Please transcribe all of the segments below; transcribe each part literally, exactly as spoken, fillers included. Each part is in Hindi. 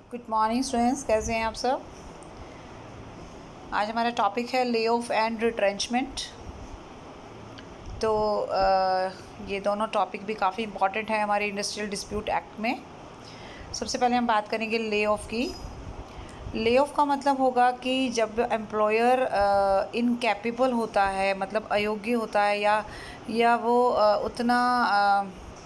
गुड मॉर्निंग स्टूडेंट्स, कैसे हैं आप सब। आज हमारा टॉपिक है ले ऑफ एंड रिट्रेंचमेंट। तो आ, ये दोनों टॉपिक भी काफ़ी इंपॉर्टेंट है हमारे इंडस्ट्रियल डिस्प्यूट एक्ट में। सबसे पहले हम बात करेंगे ले ऑफ की। ले ऑफ का मतलब होगा कि जब एम्प्लॉयर इनकैपेबल होता है, मतलब अयोग्य होता है, या या वो आ, उतना आ,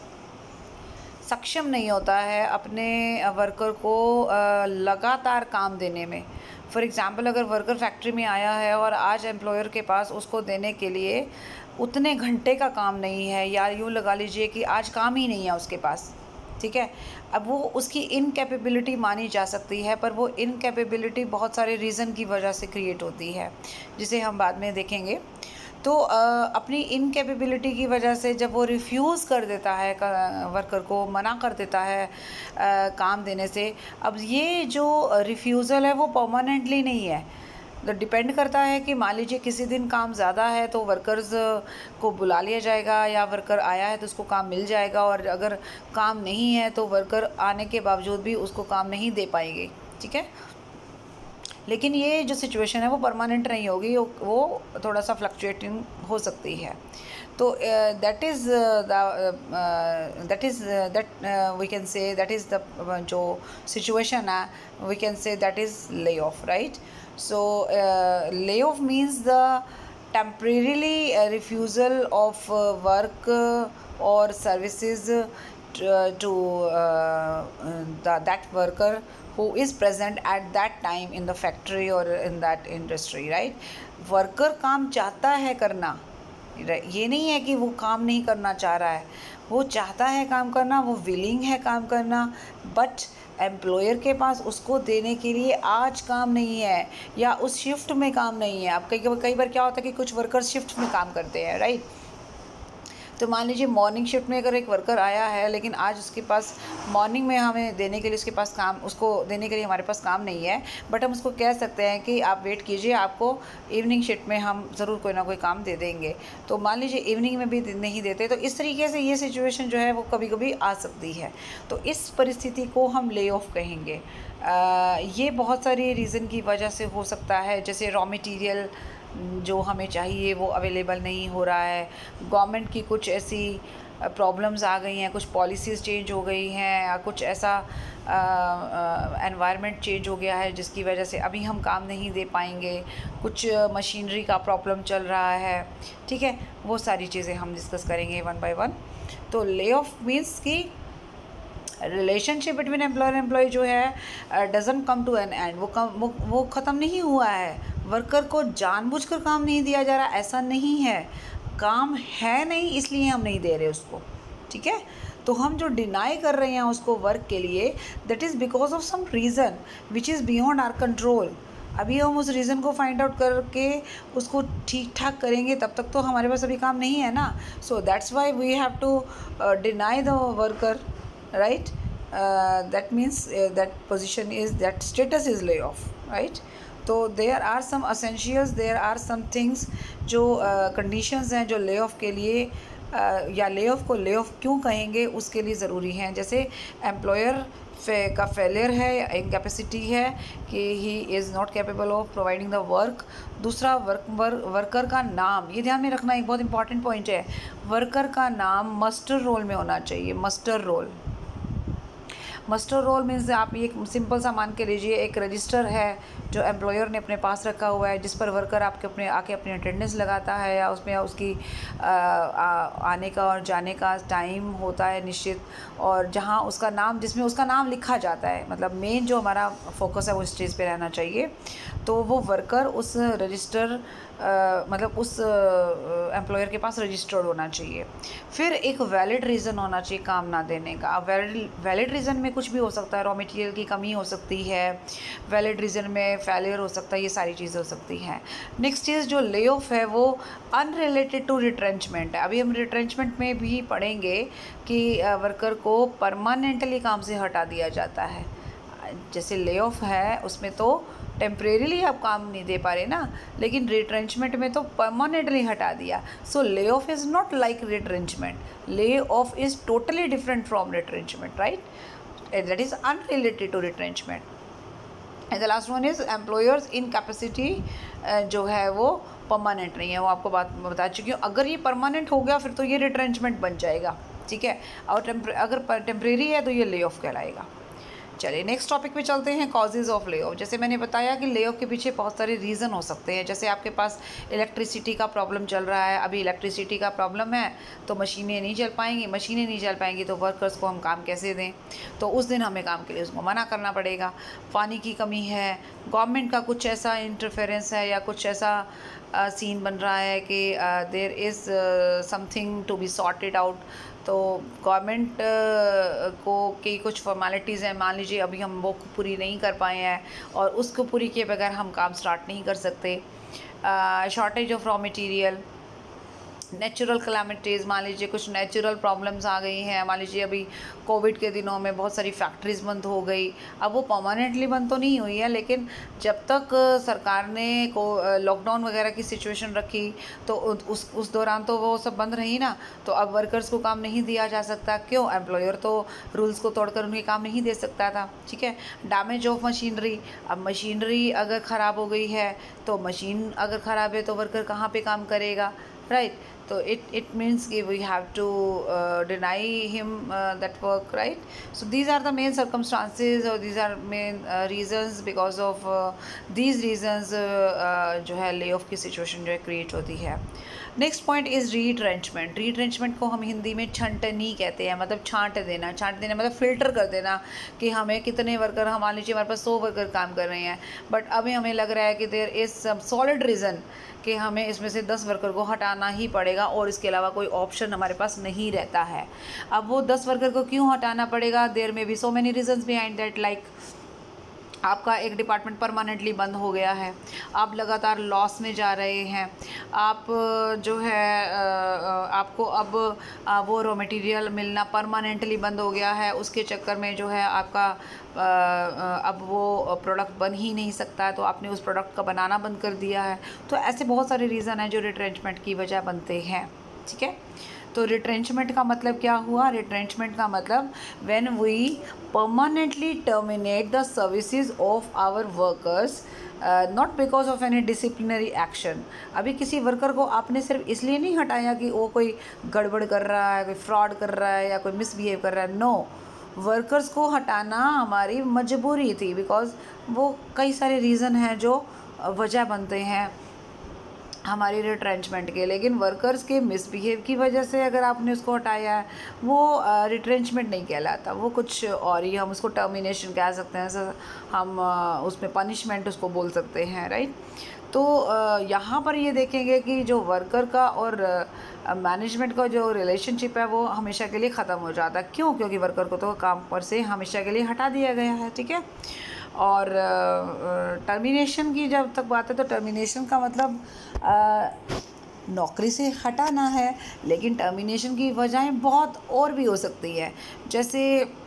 सक्षम नहीं होता है अपने वर्कर को लगातार काम देने में। फॉर एग्ज़ाम्पल, अगर वर्कर फैक्ट्री में आया है और आज एम्प्लॉयर के पास उसको देने के लिए उतने घंटे का काम नहीं है, या यूँ लगा लीजिए कि आज काम ही नहीं है उसके पास, ठीक है। अब वो उसकी इनकैपेबिलिटी मानी जा सकती है, पर वो इनकैपेबिलिटी बहुत सारे रीज़न की वजह से क्रिएट होती है, जिसे हम बाद में देखेंगे। तो आ, अपनी इनकैपेबिलिटी की वजह से जब वो रिफ्यूज़ कर देता है, वर्कर को मना कर देता है आ, काम देने से। अब ये जो रिफ्यूज़ल है वो परमानेंटली नहीं है, तो डिपेंड करता है कि मान लीजिए किसी दिन काम ज़्यादा है तो वर्कर्स को बुला लिया जाएगा, या वर्कर आया है तो उसको काम मिल जाएगा, और अगर काम नहीं है तो वर्कर आने के बावजूद भी उसको काम नहीं दे पाएंगे, ठीक है। लेकिन ये जो सिचुएशन है वो परमानेंट नहीं होगी, वो थोड़ा सा फ्लक्चुएटिंग हो सकती है। तो that is that is that we can say that is the जो सिचुएशन है, we can say that is lay off, right. So lay off means the temporarily refusal of work और services to uh, the, that worker who is present at that time in the factory or in that industry, right। Worker काम चाहता है करना, ये नहीं है कि वो काम नहीं करना चाह रहा है, वो चाहता है काम करना, वो विलिंग है काम करना, बट एम्प्लॉयर के पास उसको देने के लिए आज काम नहीं है, या उस शिफ्ट में काम नहीं है। अब कई कई बार क्या होता है कि कुछ वर्कर शिफ्ट में काम करते हैं, राइट। तो मान लीजिए मॉर्निंग शिफ्ट में अगर एक वर्कर आया है, लेकिन आज उसके पास मॉर्निंग में हमें देने के लिए उसके पास काम उसको देने के लिए हमारे पास काम नहीं है, बट हम उसको कह सकते हैं कि आप वेट कीजिए, आपको इवनिंग शिफ्ट में हम ज़रूर कोई ना कोई काम दे देंगे। तो मान लीजिए इवनिंग में भी नहीं देते, तो इस तरीके से ये सिचुएशन जो है वो कभी कभी आ सकती है। तो इस परिस्थिति को हम ले ऑफ कहेंगे। आ, ये बहुत सारी रीज़न की वजह से हो सकता है, जैसे रॉ मटीरियल जो हमें चाहिए वो अवेलेबल नहीं हो रहा है, गवर्नमेंट की कुछ ऐसी प्रॉब्लम्स आ गई हैं, कुछ पॉलिसीज़ चेंज हो गई हैं, या कुछ ऐसा एनवायरनमेंट चेंज हो गया है जिसकी वजह से अभी हम काम नहीं दे पाएंगे, कुछ मशीनरी का प्रॉब्लम चल रहा है, ठीक है। वो सारी चीज़ें हम डिस्कस करेंगे वन बाय वन। तो ले ऑफ मीन्स कि रिलेशनशिप बिटवीन एम्प्लॉयर एम्प्लॉय जो है doesn't come to an end, वो कम वो, वो ख़त्म नहीं हुआ है। वर्कर को जानबूझकर काम नहीं दिया जा रहा, ऐसा नहीं है, काम है नहीं इसलिए हम नहीं दे रहे उसको, ठीक है। तो हम जो डिनाई कर रहे हैं उसको वर्क के लिए, that is because of some reason which is beyond our control. अभी हम उस रीज़न को फाइंड आउट करके उसको ठीक ठाक करेंगे, तब तक तो हमारे पास अभी काम नहीं है ना। So that's why we have to deny the worker, right। uh, that means uh, that position is that status is layoff, right। तो there are some essentials, there are some things जो uh, conditions हैं जो layoff के लिए uh, या layoff को layoff क्यों कहेंगे उसके लिए ज़रूरी हैं। जैसे employer फे का फेलियर है या इनकैपेसिटी है कि he is not capable of providing the work. दूसरा वर्क वर, वर्कर का नाम, ये ध्यान में रखना एक बहुत इंपॉर्टेंट पॉइंट है, वर्कर का नाम मस्टर रोल में होना चाहिए। Muster roll muster roll means आप ये सिंपल सा मान के लीजिए, एक रजिस्टर है जो एम्प्लॉयर ने अपने पास रखा हुआ है, जिस पर वर्कर आपके अपने आके अपनी अटेंडेंस लगाता है, या उसमें उसकी आ, आ, आने का और जाने का टाइम होता है निश्चित, और जहां उसका नाम जिसमें उसका नाम लिखा जाता है, मतलब मेन जो हमारा फोकस है वो इस चीज़ पे रहना चाहिए। तो वो वर्कर उस रजिस्टर मतलब उस एम्प्लॉयर के पास रजिस्टर्ड होना चाहिए। फिर एक वैलिड रीज़न होना चाहिए काम ना देने का। वैलिड वैलिड रीज़न में कुछ भी हो सकता है, रॉ मटेरियल की कमी हो सकती है, वैलिड रीज़न में फेलियर हो सकता है, ये सारी चीज़ें हो सकती हैं। नेक्स्ट चीज़ जो ले ऑफ है वो अनरिलेटेड टू रिट्रेंचमेंट है। अभी हम रिट्रेंचमेंट में भी पढ़ेंगे कि वर्कर को परमानेंटली काम से हटा दिया जाता है। जैसे ले ऑफ है उसमें तो टेम्परेरीली आप काम नहीं दे पा रहे ना, लेकिन रिट्रेंचमेंट में तो परमानेंटली हटा दिया। So lay off is not like retrenchment, lay off is totally different from retrenchment, right. That is unrelated to retrenchment. And the last one is employer's incapacity, जो है वो परमानेंट नहीं है, वो आपको बात बता चुकी हूँ। अगर ये परमानेंट हो गया फिर तो ये रिट्रेंचमेंट बन जाएगा, ठीक है, और टेम्प्रे अगर टेम्प्रेरी है तो ये ले ऑफ कहलाएगा। चलिए नेक्स्ट टॉपिक पे चलते हैं, कॉजेज़ ऑफ ले ऑफ। जैसे मैंने बताया कि ले ऑफ के पीछे बहुत सारे रीज़न हो सकते हैं। जैसे आपके पास इलेक्ट्रिसिटी का प्रॉब्लम चल रहा है, अभी इलेक्ट्रिसिटी का प्रॉब्लम है तो मशीनें नहीं चल पाएंगी, मशीनें नहीं चल पाएंगी तो वर्कर्स को हम काम कैसे दें, तो उस दिन हमें काम के लिए उसको मना करना पड़ेगा। पानी की कमी है, गवर्नमेंट का कुछ ऐसा इंटरफेरेंस है या कुछ ऐसा सीन uh, बन रहा है कि there is something to be sorted out, तो गवर्नमेंट uh, को की कुछ फॉर्मेलिटीज़ हैं, मान लीजिए अभी हम वो पूरी नहीं कर पाए हैं और उसको पूरी किए बगैर हम काम स्टार्ट नहीं कर सकते। Shortage of raw material, natural calamities, मान लीजिए कुछ नेचुरल प्रॉब्लम्स आ गई हैं, मान लीजिए अभी कोविड के दिनों में बहुत सारी फैक्ट्रीज़ बंद हो गई। अब वो परमानेंटली बंद तो नहीं हुई है, लेकिन जब तक सरकार ने को लॉकडाउन वगैरह की सिचुएशन रखी तो उस उस दौरान तो वो सब बंद रही ना, तो अब वर्कर्स को काम नहीं दिया जा सकता। क्यों? एम्प्लॉयर तो रूल्स को तोड़कर उन्हें काम नहीं दे सकता था, ठीक है। डैमेज ऑफ मशीनरी, अब मशीनरी अगर ख़राब हो गई है तो मशीन अगर ख़राब है तो वर्कर कहाँ पे काम करेगा, right. So it it means we have to uh, deny him uh, that work, right? So these are the main circumstances or these are main uh, reasons, because of uh, these reasons uh, uh, जो है ले ऑफ की सिचुएशन जो है क्रिएट होती है। Next point is retrenchment. Retrenchment को हम हिंदी में छंटनी कहते हैं, मतलब छांट देना। छांट देना मतलब फ़िल्टर कर देना कि हमें कितने वर्कर, हम मान लीजिए हमारे पास सौ वर्कर काम कर रहे हैं, बट अभी हमें लग रहा है कि there is some solid reason कि हमें इसमें से दस वर्कर को हटाना ही पड़ेगा और इसके अलावा कोई ऑप्शन हमारे पास नहीं रहता है। अब वो दस वर्कर को क्यों हटाना पड़ेगा? There may be so many reasons behind that, like आपका एक डिपार्टमेंट परमानेंटली बंद हो गया है, आप लगातार लॉस में जा रहे हैं, आप जो है आपको अब वो रॉ मटेरियल मिलना परमानेंटली बंद हो गया है, उसके चक्कर में जो है आपका अब वो प्रोडक्ट बन ही नहीं सकता है, तो आपने उस प्रोडक्ट का बनाना बंद कर दिया है। तो ऐसे बहुत सारे रीज़न हैं जो रिट्रेंचमेंट की वजह बनते हैं, ठीक है। तो रिट्रेंचमेंट का मतलब क्या हुआ? रिट्रेंचमेंट का मतलब when we permanently terminate the services of our workers not because of any disciplinary action. अभी किसी वर्कर को आपने सिर्फ इसलिए नहीं हटाया कि वो कोई गड़बड़ कर रहा है, कोई फ्रॉड कर रहा है या कोई मिसबिहेव कर रहा है, नो, वर्कर्स को हटाना हमारी मजबूरी थी, बिकॉज वो कई सारे रीज़न हैं जो वजह बनते हैं हमारी रिट्रेंचमेंट के। लेकिन वर्कर्स के मिसबिहेव की वजह से अगर आपने उसको हटाया है वो रिट्रेंचमेंट नहीं कहलाता, वो कुछ और ही, हम उसको टर्मिनेशन कह सकते हैं, सर हम उसमें पनिशमेंट उसको बोल सकते हैं, राइट। तो यहाँ पर ये देखेंगे कि जो वर्कर का और मैनेजमेंट का जो रिलेशनशिप है वो हमेशा के लिए ख़त्म हो जाता है। क्यों? क्योंकि वर्कर को तो काम पर से हमेशा के लिए हटा दिया गया है, ठीक है। और टर्मिनेशन की जब तक बात है तो टर्मिनेशन का मतलब आ, नौकरी से हटाना है, लेकिन टर्मिनेशन की वजहें बहुत और भी हो सकती है। जैसे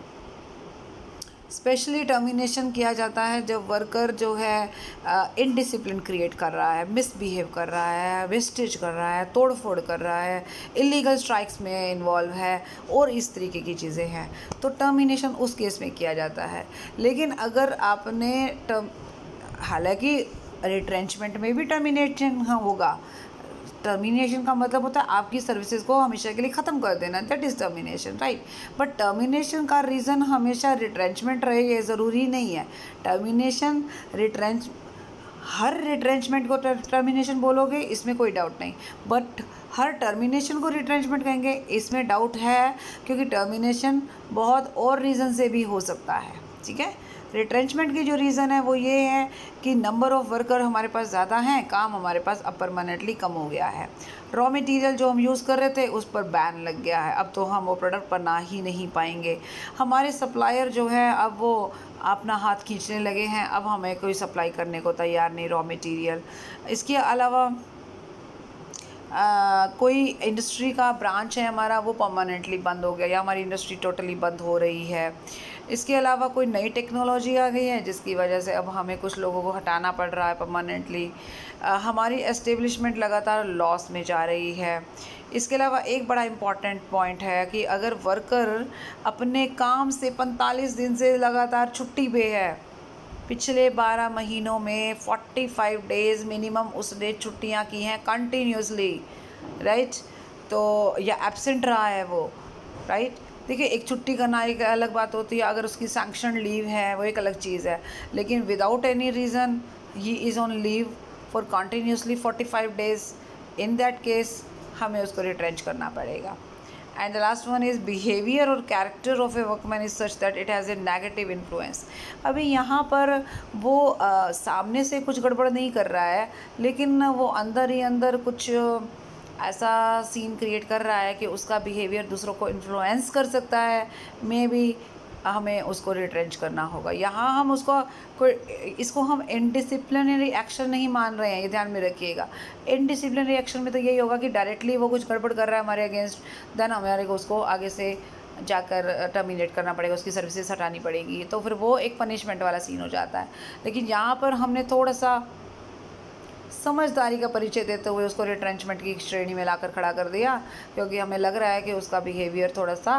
स्पेशली टर्मिनेशन किया जाता है जब वर्कर जो है इनडिसिप्लिन क्रिएट कर रहा है, मिसबिहेव कर रहा है, वेस्टेज कर रहा है, तोड़ फोड़ कर रहा है, इलीगल स्ट्राइक्स में इन्वॉल्व है और इस तरीके की चीज़ें हैं, तो टर्मिनेशन उस केस में किया जाता है। लेकिन अगर आपने टर्म, हालांकि रिट्रेंचमेंट में भी टर्मिनेशन होगा, टर्मिनेशन का मतलब होता है आपकी सर्विसेज को हमेशा के लिए ख़त्म कर देना, that is termination, right. But termination का रीज़न हमेशा रिट्रेंचमेंट रहे ये ज़रूरी नहीं है। टर्मिनेशन रिट्रेंच हर रिट्रेंचमेंट को टर्मिनेशन बोलोगे इसमें कोई डाउट नहीं, बट हर टर्मिनेशन को रिट्रेंचमेंट कहेंगे इसमें डाउट है, क्योंकि टर्मिनेशन बहुत और रीज़न से भी हो सकता है, ठीक है। रिट्रेंचमेंट की जो रीज़न है वो ये है कि नंबर ऑफ़ वर्कर हमारे पास ज़्यादा हैं, काम हमारे पास अब परमानेंटली कम हो गया है, रॉ मटेरियल जो हम यूज़ कर रहे थे उस पर बैन लग गया है, अब तो हम वो प्रोडक्ट बना ही नहीं पाएंगे, हमारे सप्लायर जो है अब वो अपना हाथ खींचने लगे हैं, अब हमें कोई सप्लाई करने को तैयार नहीं रॉ मटेरियल। इसके अलावा आ, कोई इंडस्ट्री का ब्रांच है हमारा वो परमानेंटली बंद हो गया या हमारी इंडस्ट्री टोटली बंद हो रही है, इसके अलावा कोई नई टेक्नोलॉजी आ गई है जिसकी वजह से अब हमें कुछ लोगों को हटाना पड़ रहा है परमानेंटली। हमारी एस्टेब्लिशमेंट लगातार लॉस में जा रही है। इसके अलावा एक बड़ा इम्पॉर्टेंट पॉइंट है कि अगर वर्कर अपने काम से पैंतालीस दिन से लगातार छुट्टी पे है, पिछले बारह महीनों में पैंतालीस डेज़ मिनिमम उसने छुट्टियां की हैं कंटिन्यूसली, राइट, तो या एब्सेंट रहा है वो, राइट। देखिए, एक छुट्टी करना एक अलग बात होती है, अगर उसकी सैंक्शन लीव है वो एक अलग चीज़ है, लेकिन without any reason he is on leave for continuously पैंतालीस डेज़, इन दैट केस हमें उसको रिट्रेंच करना पड़ेगा। And the last one is behaviour और character of a workman is such that it has a negative influence. अभी यहाँ पर वो आ, सामने से कुछ गड़बड़ नहीं कर रहा है, लेकिन वो अंदर ही अंदर कुछ ऐसा सीन क्रिएट कर रहा है कि उसका बिहेवियर दूसरों को इन्फ्लुएंस कर सकता है। मे बी हमें उसको रिट्रेंच करना होगा। यहाँ हम उसको कोई इसको हम इनडिसिप्लिनरी एक्शन नहीं मान रहे हैं, ये ध्यान में रखिएगा। इनडिसिप्लिनरी एक्शन में तो यही होगा कि डायरेक्टली वो कुछ गड़बड़ कर रहा है हमारे अगेंस्ट, देन हमारे को उसको आगे से जाकर टर्मिनेट करना पड़ेगा, उसकी सर्विसेज हटानी पड़ेगी, तो फिर वो एक पनिशमेंट वाला सीन हो जाता है। लेकिन यहाँ पर हमने थोड़ा सा समझदारी का परिचय देते हुए उसको रिट्रेंचमेंट की श्रेणी में लाकर खड़ा कर दिया, क्योंकि हमें लग रहा है कि उसका बिहेवियर थोड़ा सा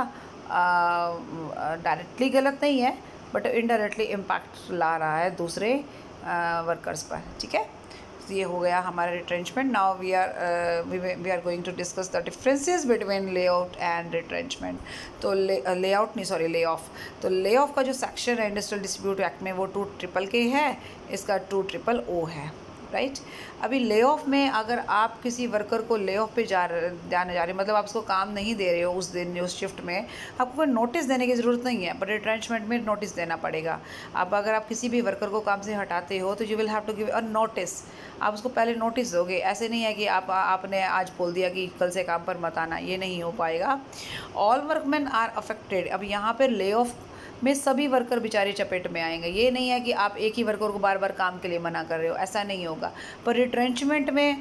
डायरेक्टली गलत नहीं है बट इनडायरेक्टली इम्पैक्ट ला रहा है दूसरे वर्कर्स पर। ठीक है, तो ये हो गया हमारा retrenchment. Now we are we are going to discuss the differences between layout and retrenchment. तो लेआउट नहीं सॉरी ले ऑफ तो ले ऑफ का जो सेक्शन है इंडस्ट्रियल डिस्प्यूट एक्ट में वो टू ट्रिपल के है, इसका टू ट्रिपल ओ है, राइट। अभी ले ऑफ में अगर आप किसी वर्कर को ले ऑफ पे जा जाने जा रहे हो, मतलब आप उसको काम नहीं दे रहे हो उस दिन उस शिफ्ट में, आपको कोई नोटिस देने की ज़रूरत नहीं है, बट रिट्रेंचमेंट में नोटिस देना पड़ेगा। अब अगर आप किसी भी वर्कर को काम से हटाते हो तो you will have to give a notice. आप उसको पहले नोटिस दोगे, ऐसे नहीं है कि आप आपने आज बोल दिया कि कल से काम पर मत आना, ये नहीं हो पाएगा। All workman are affected. अब यहाँ पर ले ऑफ में सभी वर्कर बेचारे चपेट में आएंगे। ये नहीं है कि आप एक ही वर्कर को बार बार काम के लिए मना कर रहे हो, ऐसा नहीं होगा। पर रिट्रेंचमेंट में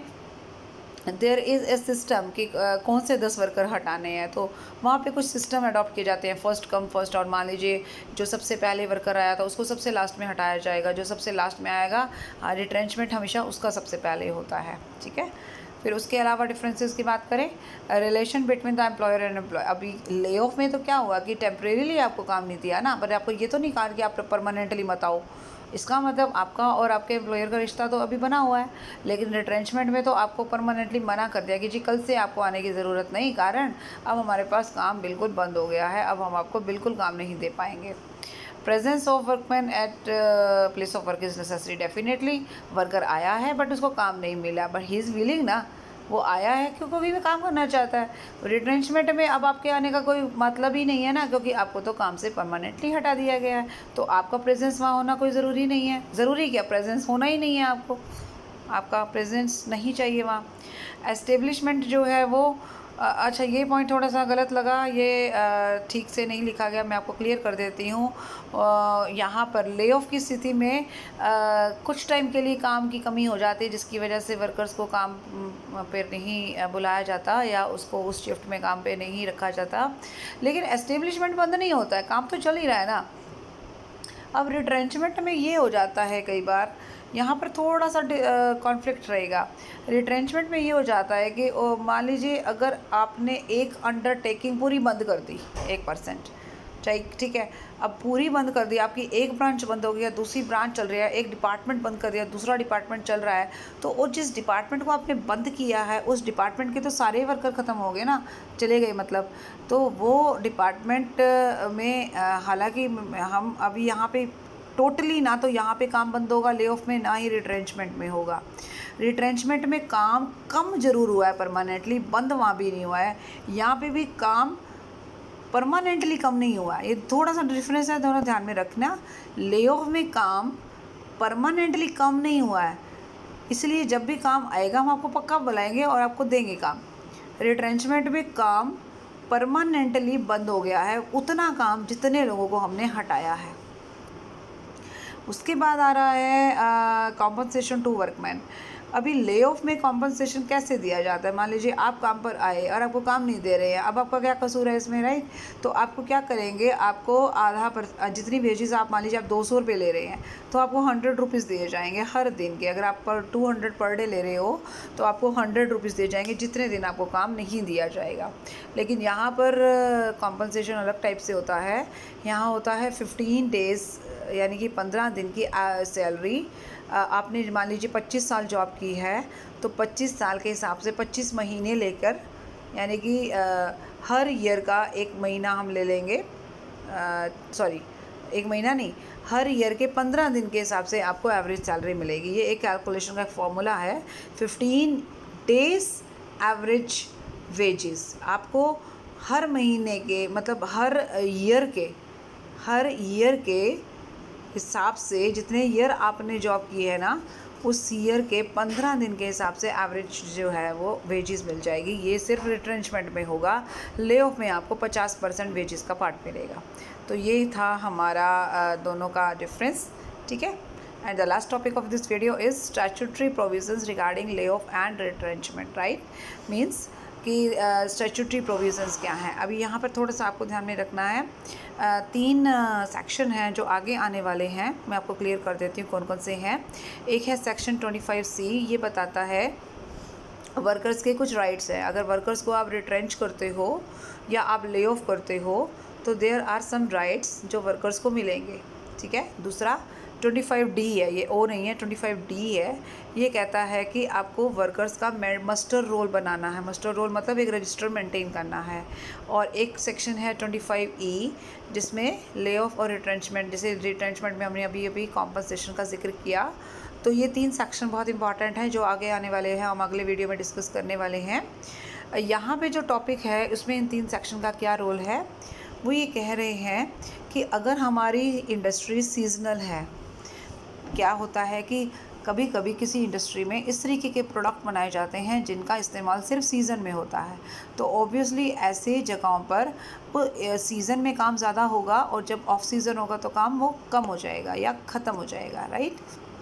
देयर इज़ ए सिस्टम कि कौन से दस वर्कर हटाने हैं, तो वहाँ पे कुछ सिस्टम अडॉप्ट किए जाते हैं, फर्स्ट कम फर्स्ट। और मान लीजिए जो सबसे पहले वर्कर आया था उसको सबसे लास्ट में हटाया जाएगा, जो सबसे लास्ट में आएगा रिट्रेंचमेंट हमेशा उसका सबसे पहले होता है। ठीक है, फिर उसके अलावा डिफरेंसेस की बात करें, relation between the employer and employee. अभी ले ऑफ में तो क्या हुआ कि टेम्परेरीली आपको काम नहीं दिया ना, पर आपको ये तो नहीं कहा कि आप परमानेंटली मत आओ। इसका मतलब आपका और आपके एम्प्लॉयर का रिश्ता तो अभी बना हुआ है, लेकिन रिट्रेंचमेंट में तो आपको परमानेंटली मना कर दिया कि जी कल से आपको आने की ज़रूरत नहीं, कारण अब हमारे पास काम बिल्कुल बंद हो गया है, अब हम आपको बिल्कुल काम नहीं दे पाएंगे। Presence of workman at place of work is necessary. Definitely worker आया है बट उसको काम नहीं मिला, बट ही इज़ विलिंग ना, वो आया है क्योंकि भी काम करना चाहता है। रिट्रेंचमेंट में अब आपके आने का कोई मतलब ही नहीं है ना, क्योंकि आपको तो काम से परमानेंटली हटा दिया गया है, तो आपका प्रेजेंस वहाँ होना कोई ज़रूरी नहीं है। ज़रूरी क्या, प्रेजेंस होना ही नहीं है, आपको आपका प्रेजेंस नहीं चाहिए वहाँ। एस्टेब्लिशमेंट जो है वो अच्छा, ये पॉइंट थोड़ा सा गलत लगा, ये ठीक से नहीं लिखा गया, मैं आपको क्लियर कर देती हूँ। यहाँ पर ले ऑफ की स्थिति में आ, कुछ टाइम के लिए काम की कमी हो जाती है, जिसकी वजह से वर्कर्स को काम पे नहीं बुलाया जाता या उसको उस शिफ्ट में काम पे नहीं रखा जाता। लेकिन एस्टेब्लिशमेंट बंद नहीं होता है, काम तो चल ही रहा है ना। अब रिट्रेंचमेंट में ये हो जाता है कई बार, यहाँ पर थोड़ा सा कॉन्फ्लिक्ट रहेगा। रिट्रेंचमेंट में ये हो जाता है कि मान लीजिए अगर आपने एक अंडरटेकिंग पूरी बंद कर दी एक परसेंट, ठीक है, अब पूरी बंद कर दी, आपकी एक ब्रांच बंद हो गया, दूसरी ब्रांच चल रही है, एक डिपार्टमेंट बंद कर दिया, दूसरा डिपार्टमेंट चल रहा है, तो वो जिस डिपार्टमेंट को आपने बंद किया है उस डिपार्टमेंट के तो सारे वर्कर ख़त्म हो गए ना, चले गए मतलब। तो वो डिपार्टमेंट में हालांकि हम अभी यहाँ पे टोटली ना तो यहाँ पे काम बंद होगा ले ऑफ में, ना ही रिट्रेंचमेंट में होगा। रिट्रेंचमेंट में काम कम ज़रूर हुआ है, परमानेंटली बंद वहाँ भी नहीं हुआ है, यहाँ पे भी काम परमानेंटली कम नहीं हुआ है। ये थोड़ा सा डिफरेंस है, थोड़ा ध्यान में रखना। ले ऑफ में काम परमानेंटली कम नहीं हुआ है, इसलिए जब भी काम आएगा हम आपको पक्का बुलाएंगे और आपको देंगे काम। रिट्रेंचमेंट में काम परमानेंटली बंद हो गया है, उतना काम जितने लोगों को हमने हटाया है। उसके बाद आ रहा है कॉम्पनसेशन टू वर्कमैन। अभी ले ऑफ में कॉम्पनसेशन कैसे दिया जाता है? मान लीजिए आप काम पर आए और आपको काम नहीं दे रहे हैं, अब आपका क्या कसूर है इसमें, राइट? तो आपको क्या करेंगे, आपको आधा पर जितनी वेजेस आप मान लीजिए आप दो सौ रुपये ले रहे हैं तो आपको हंड्रेड रुपीज़ दिए जाएंगे हर दिन के। अगर आप पर टू हंड्रेड पर डे ले रहे हो तो आपको हंड्रेड रुपीज़ दिए जाएंगे जितने दिन आपको काम नहीं दिया जाएगा। लेकिन यहाँ पर कॉम्पनसेशन अलग टाइप से होता है। यहाँ होता है फिफ्टीन डेज़ यानी कि पंद्रह दिन की सैलरी। आपने मान लीजिए पच्चीस साल जॉब की है तो पच्चीस साल के हिसाब से पच्चीस महीने लेकर, यानी कि हर ईयर का एक महीना हम ले लेंगे, सॉरी एक महीना नहीं, हर ईयर के पंद्रह दिन के हिसाब से आपको एवरेज सैलरी मिलेगी। ये एक कैलकुलेशन का एक फॉर्मूला है, फिफ्टीन डेज एवरेज वेजेस। आपको हर महीने के मतलब हर ईयर के हर ईयर के हिसाब से जितने ईयर आपने जॉब की है ना, उस ईयर के पंद्रह दिन के हिसाब से एवरेज जो है वो वेजेस मिल जाएगी। ये सिर्फ रिट्रेंचमेंट में होगा, ले ऑफ में आपको पचास परसेंट वेजेस का पार्ट मिलेगा। तो ये था हमारा दोनों का डिफरेंस, ठीक है। And the last topic of this video is statutory provisions regarding lay off and retrenchment, right? Means कि स्टैट्यूटरी uh, प्रोविजंस क्या हैं। अभी यहाँ पर थोड़ा सा आपको ध्यान में रखना है। uh, तीन सेक्शन uh, हैं जो आगे आने वाले हैं, मैं आपको क्लियर कर देती हूँ कौन कौन से हैं। एक है सेक्शन ट्वेंटी फाइव सी, ये बताता है वर्कर्स के कुछ राइट्स हैं। अगर वर्कर्स को आप रिट्रेंच करते हो या आप ले ऑफ करते हो तो देयर आर सम राइट्स जो वर्कर्स को मिलेंगे, ठीक है। दूसरा ट्वेंटी फाइव डी है, ये ओ नहीं है, ट्वेंटी फाइव डी है। ये कहता है कि आपको वर्कर्स का मस्टर रोल बनाना है। मस्टर रोल मतलब एक रजिस्टर मेंटेन करना है। और एक सेक्शन है ट्वेंटी फाइव ई जिसमें ले ऑफ और रिट्रेंचमेंट, जैसे रिट्रेंचमेंट में हमने अभी अभी कॉम्पनसेशन का जिक्र किया। तो ये तीन सेक्शन बहुत इंपॉर्टेंट हैं जो आगे आने वाले हैं, हम अगले वीडियो में डिस्कस करने वाले हैं। यहाँ पे जो टॉपिक है उसमें इन तीन सेक्शन का क्या रोल है, वो ये कह रहे हैं कि अगर हमारी इंडस्ट्री सीजनल है, क्या होता है कि कभी कभी किसी इंडस्ट्री में इस तरीके के प्रोडक्ट बनाए जाते हैं जिनका इस्तेमाल सिर्फ सीज़न में होता है, तो ऑब्वियसली ऐसे जगहों पर सीज़न में काम ज़्यादा होगा और जब ऑफ सीज़न होगा तो काम वो कम हो जाएगा या ख़त्म हो जाएगा, राइट?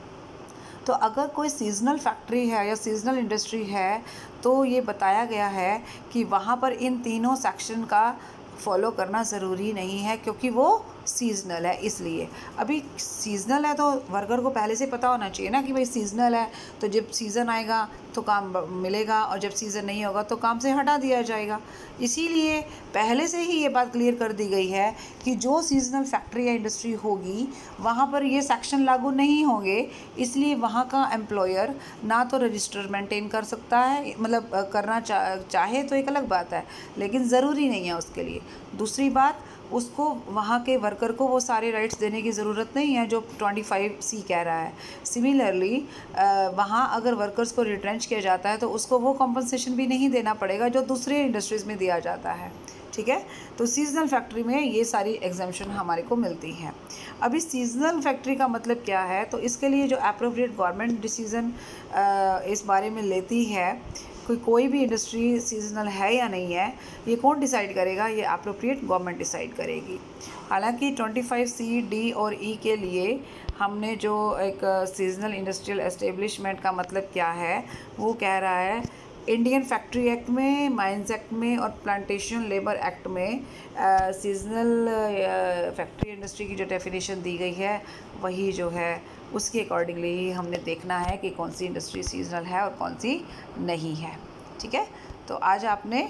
तो अगर कोई सीजनल फैक्ट्री है या सीजनल इंडस्ट्री है तो ये बताया गया है कि वहाँ पर इन तीनों सेक्शन का फॉलो करना ज़रूरी नहीं है, क्योंकि वो सीजनल है। इसलिए अभी सीजनल है तो वर्कर को पहले से पता होना चाहिए ना कि भाई सीजनल है, तो जब सीज़न आएगा तो काम मिलेगा और जब सीज़न नहीं होगा तो काम से हटा दिया जाएगा। इसीलिए पहले से ही ये बात क्लियर कर दी गई है कि जो सीजनल फैक्ट्री या इंडस्ट्री होगी वहाँ पर ये सेक्शन लागू नहीं होंगे। इसलिए वहाँ का एम्प्लॉयर ना तो रजिस्टर मेंटेन कर सकता है, मतलब करना चा, चाहे तो एक अलग बात है, लेकिन ज़रूरी नहीं है उसके लिए। दूसरी बात, उसको वहाँ के वर्कर को वो सारे राइट्स देने की ज़रूरत नहीं है जो ट्वेंटी फाइव सी कह रहा है। सिमिलरली वहाँ अगर वर्कर्स को रिट्रेंच किया जाता है तो उसको वो कॉम्पनसेशन भी नहीं देना पड़ेगा जो दूसरे इंडस्ट्रीज़ में दिया जाता है, ठीक है। तो सीजनल फैक्ट्री में ये सारी एग्जाम्पशन हमारे को मिलती हैं। अभी सीजनल फैक्ट्री का मतलब क्या है, तो इसके लिए जो अप्रोप्रिएट गवर्नमेंट डिसीज़न इस बारे में लेती है, कोई कोई भी इंडस्ट्री सीजनल है या नहीं है, ये कौन डिसाइड करेगा, ये अप्रोप्रिएट गवर्नमेंट डिसाइड करेगी। हालांकि ट्वेंटी फाइव सी, डी और ई के लिए हमने जो एक सीजनल इंडस्ट्रियल एस्टेब्लिशमेंट का मतलब क्या है वो कह रहा है, इंडियन फैक्ट्री एक्ट में, माइंस एक्ट में और प्लांटेशन लेबर एक्ट में सीजनल फैक्ट्री इंडस्ट्री की जो डेफिनेशन दी गई है वही जो है उसके अकॉर्डिंगली ही हमने देखना है कि कौन सी इंडस्ट्री सीजनल है और कौन सी नहीं है, ठीक है। तो आज आपने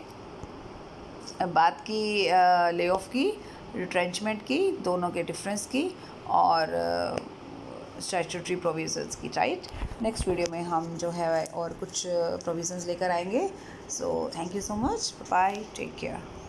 बात की ले ऑफ की, रिट्रेंचमेंट की, दोनों के डिफरेंस की और स्टैट्यूटरी प्रोविजंस की, राइट। नेक्स्ट वीडियो में हम जो है और कुछ प्रोविजंस लेकर आएंगे। So thank you so much, bye, take care.